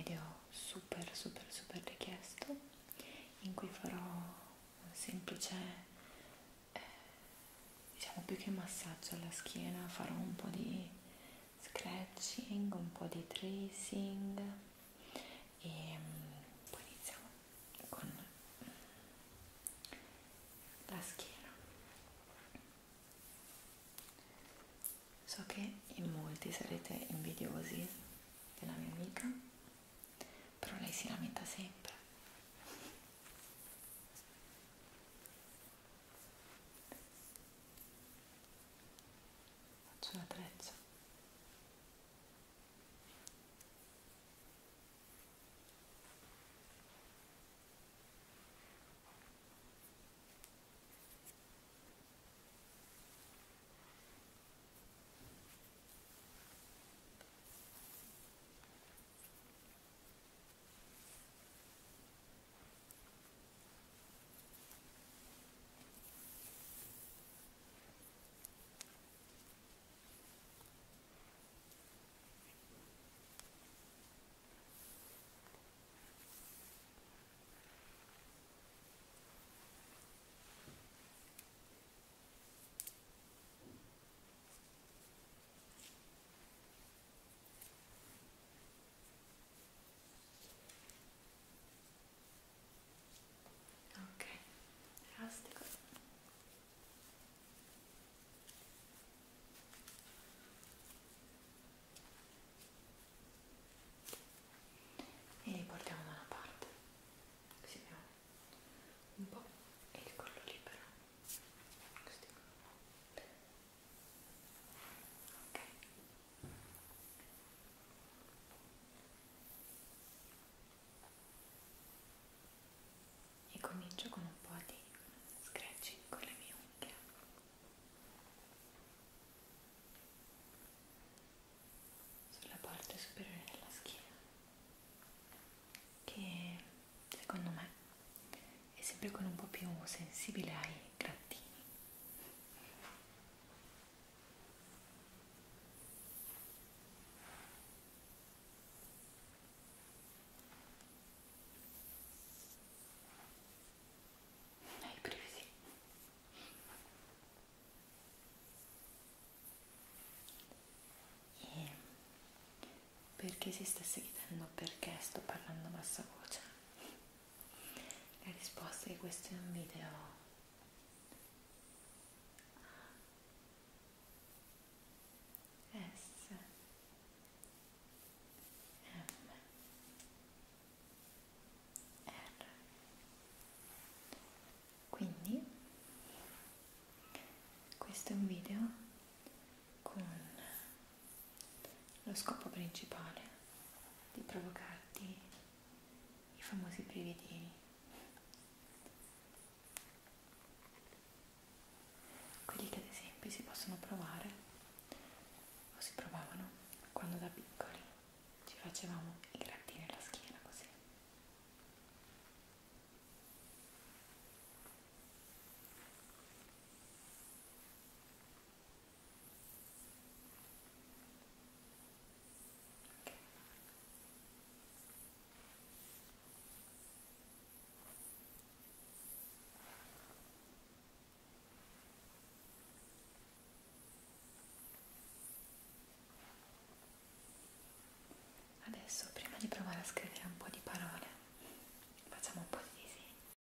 video super richiesto in cui farò un semplice, diciamo più che massaggio alla schiena, farò un po' di scratching, un po' di tracing e poi iniziamo con la schiena. So che in molti sarete invidiosi della mia amica, però lei si lamenta sempre. Faccio la treccia. Ok, elastico. E li portiamo da una parte, così abbiamo un po' il collo libero. Così. Ok. E comincio con un po' di scratching con le mie unghie sulla parte superiore della schiena, che secondo me è sempre quello un po' più sensibile ai grattini. Ai brividi. E per chi si stesse chiedendo perché sto parlando a bassa voce, la risposta è che questo è un video ASMR. Quindi questo è un video con lo scopo principale di provocarti i famosi brividini, quelli che ad esempio si possono provare o si provavano quando da piccoli ci facevamo i grattini alla schiena così. Okay. Adesso, prima di provare a scrivere un po' di parole, facciamo un po'